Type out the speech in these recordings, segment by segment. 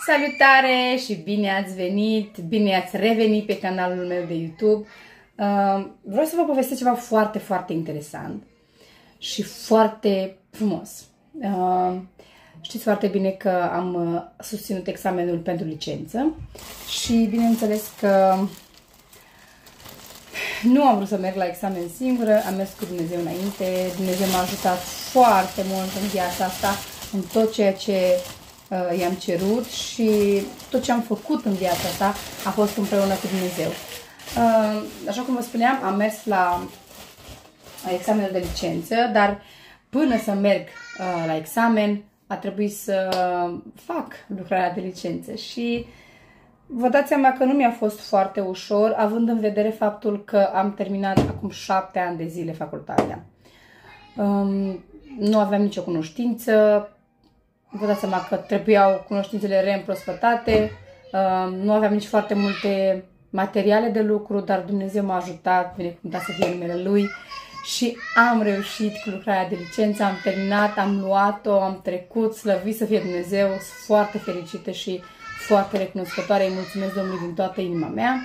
Salutare și bine ați venit, bine ați revenit pe canalul meu de YouTube. Vreau să vă povestesc ceva foarte, foarte interesant și foarte frumos. Știți foarte bine că am susținut examenul pentru licență și bineînțeles că nu am vrut să merg la examen singură, am mers cu Dumnezeu înainte. Dumnezeu m-a ajutat foarte mult în viața asta, în tot ceea ce i-am cerut și tot ce am făcut în viața asta a fost împreună cu Dumnezeu. Așa cum vă spuneam, am mers la examenul de licență, dar până să merg la examen a trebuit să fac lucrarea de licență și vă dați seama că nu mi-a fost foarte ușor, având în vedere faptul că am terminat acum 7 ani de zile facultatea. Nu aveam nicio cunoștință, vă dați seama că trebuiau cunoștințele reîmprospătate, nu aveam nici foarte multe materiale de lucru, dar Dumnezeu m-a ajutat, binecuvântat să fie numele Lui, și am reușit cu lucrarea de licență, am terminat, am luat-o, am trecut, slăvit să fie Dumnezeu, sunt foarte fericită și foarte recunoscătoare, îi mulțumesc Domnului din toată inima mea.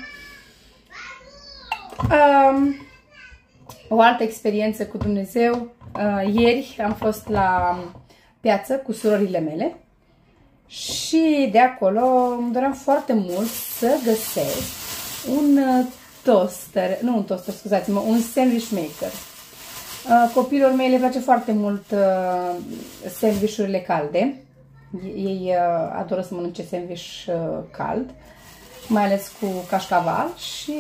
O altă experiență cu Dumnezeu, ieri am fost la piață cu surorile mele și de acolo îmi doream foarte mult să găsesc un toaster, nu un toaster, scuzați-mă, un sandwich maker. Copiilor mei le place foarte mult sandvișurile calde. Ei adoră să mănânce sandwich cald, mai ales cu cașcaval, și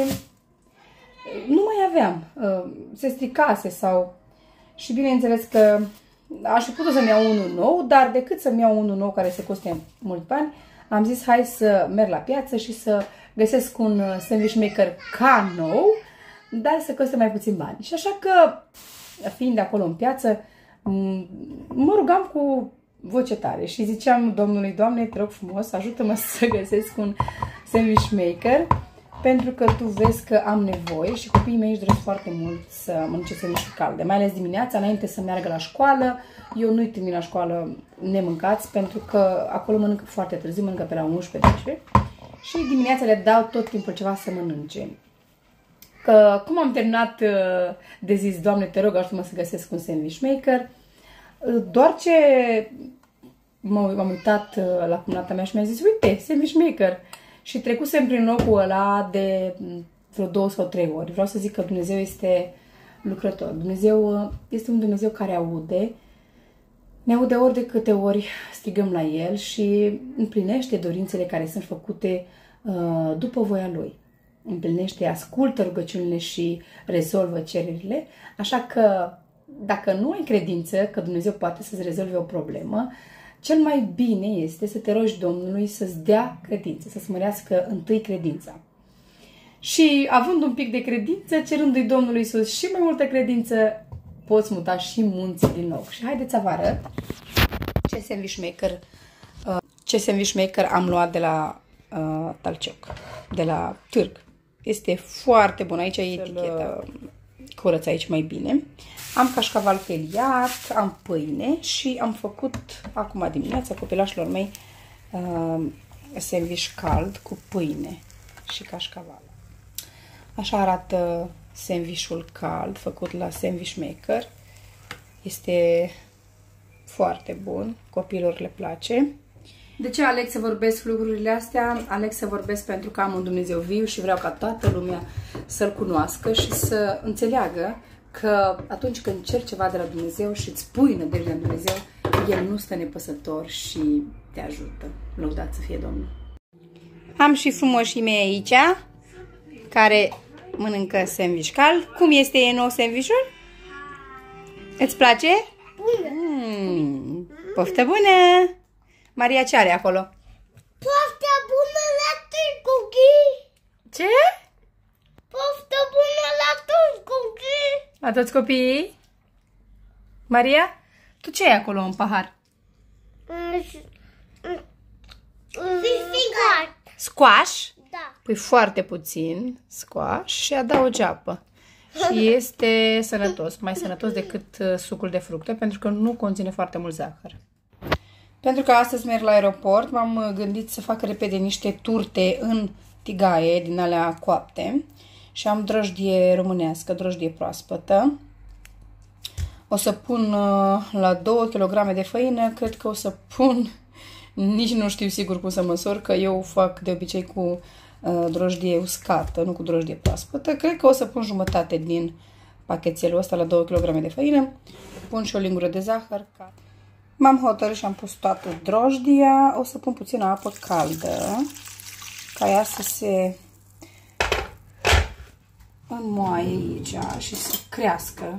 nu mai aveam. Se stricase sau... Și bineînțeles că aș fi putut să-mi iau unul nou, dar decât să-mi iau unul nou care se coste mulți bani, am zis hai să merg la piață și să găsesc un sandwich maker ca nou, dar să coste mai puțin bani. Și așa că, fiind acolo în piață, mă rugam cu voce tare și ziceam Domnului: Doamne, te rog frumos, ajută-mă să găsesc un sandwich maker, pentru că Tu vezi că am nevoie și copiii mei își doresc foarte mult să mănânce sandwich-uri calde, mai ales dimineața, înainte să meargă la școală. Eu nu-i trimit la școală nemâncați, pentru că acolo mănâncă foarte târziu, mănâncă pe la 11 și dimineața le dau tot timpul ceva să mănânce. Că cum am terminat de zis, Doamne, te rog, ajută-mă să găsesc un sandwich maker, doar ce m-am uitat la cumnata mea și mi-a zis: uite, sandwich maker. Și trecusem prin locul ăla de vreo 2 sau 3 ori. Vreau să zic că Dumnezeu este lucrător. Dumnezeu este un Dumnezeu care aude. Ne aude ori de câte ori strigăm la El și împlinește dorințele care sunt făcute după voia Lui. Împlinește, ascultă rugăciunile și rezolvă cererile. Așa că dacă nu ai credință că Dumnezeu poate să-ți rezolve o problemă, cel mai bine este să te rogi Domnului să-ți dea credință, să-ți mărească întâi credința. Și având un pic de credință, cerându-i Domnului Iisus și mai multă credință, poți muta și munții din loc. Și haideți să vă arăt ce sandwich maker am luat de la Talcioc, de la Târg. Este foarte bun, aici e eticheta, curăț aici mai bine. Am cașcaval feliat, am pâine și am făcut acum dimineața copilașilor mei sandwich cald cu pâine și cașcaval. Așa arată sandwichul cald făcut la sandwich maker. Este foarte bun, copiilor le place. De ce aleg să vorbesc lucrurile astea? Aleg să vorbesc pentru că am un Dumnezeu viu și vreau ca toată lumea să-L cunoască și să înțeleagă că atunci când ceri ceva de la Dumnezeu și îți pui nădejdea în Dumnezeu, El nu stă nepăsător și te ajută. Lăudat să fie Domnul. Am și frumoșii mei aici, care mănâncă sandwich cald. Cum este nou sandwich-ul? Îți place? Poftă bună! Maria, ce are acolo? Poftă bună la toți copii! Ce? Poftă bună la toți copii! La toți copiii? Maria, tu ce ai acolo în pahar? Squash? Da. Păi foarte puțin squash și adaugi apă. Și este sănătos, mai sănătos decât sucul de fructe, pentru că nu conține foarte mult zahăr. Pentru că astăzi merg la aeroport, m-am gândit să fac repede niște turte în tigaie din alea coapte și am drojdie românească, drojdie proaspătă. O să pun la 2 kg de făină, cred că o să pun, nici nu știu sigur cum să măsor, că eu fac de obicei cu drojdie uscată, nu cu drojdie proaspătă. Cred că o să pun jumătate din pachetelul ăsta la 2 kg de făină. Pun și o lingură de zahăr. M-am hotărât și am pus toată drojdia. O să pun puțină apă caldă ca ea să se înmoaie aici și să crească.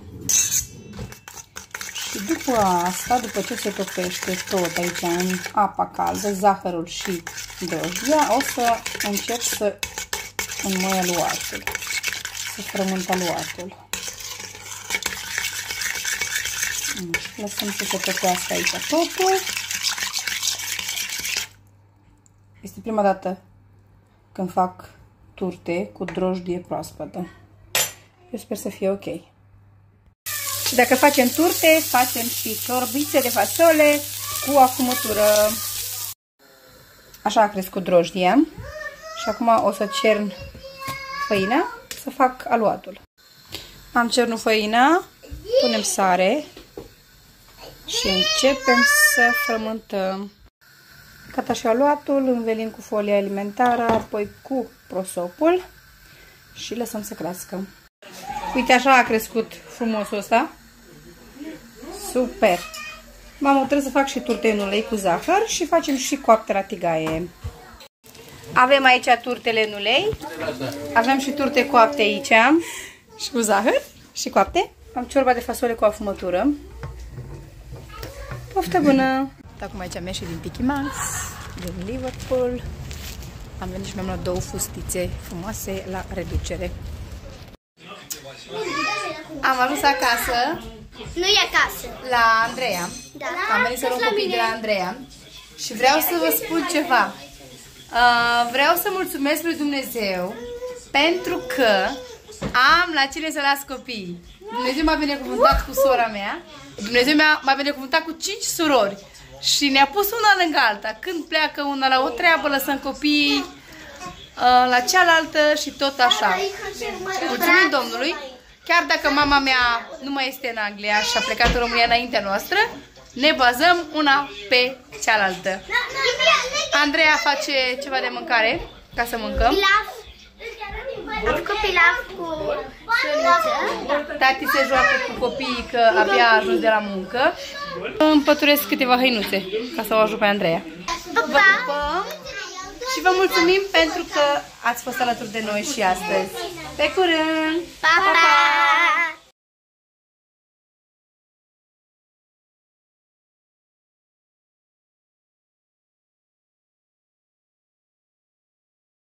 Și după asta, după ce se topește tot aici în apa caldă, zahărul și drojdia, o să încep să înmoaie aluatul, să frământ aluatul. Lăsăm să se topească aici totul. Este prima dată când fac turte cu drojdie proaspătă. Eu sper să fie ok. Și dacă facem turte, facem și ciorbițe de fasole cu afumătură. Așa a crescut drojdia. Și acum o să cern făina să fac aluatul. Am cernut făina, punem sare și începem să frământăm. Gata și aluatul, învelim cu folia alimentară, apoi cu prosopul și lăsăm să crească. Uite, așa a crescut frumosul ăsta. Super! M-am hotărât să fac și turte în ulei cu zahăr și facem și coapte la tigaie. Avem aici turtele în ulei. Avem și turte coapte aici. Și cu zahăr și coapte. Am ciorba de fasole cu afumătură. Poftă bună! Acum aici am ieșit din Tiki Maxx, din Liverpool. Am venit și mi-am luat 2 fustițe frumoase la reducere. Am ajuns acasă. Nu e acasă. La Andreea. Da. Am venit să luăm copii de la Andreea. Și vreau să vă spun ceva. Vreau să mulțumesc lui Dumnezeu pentru că am la cine să las copiii. Dumnezeu m-a binecuvântat cu sora mea. Dumnezeu m-a binecuvântat cu 5 surori. Și ne-a pus una lângă alta. Când pleacă una la o treabă, lăsăm copiii la cealaltă și tot așa. Mulțumim Domnului. Chiar dacă mama mea nu mai este în Anglia și a plecat în România înaintea noastră, ne bazăm una pe cealaltă. Andreea face ceva de mâncare ca să mâncăm. Am făcut pilaf cu slăniță. Tati se joacă cu copiii că abia a ajuns de la muncă. Împăturesc câteva hăinuțe ca să o ajut pe Andreea. Vă pupăm și vă mulțumim pentru că ați fost alături de noi și astăzi. Pe curând! Pa, pa!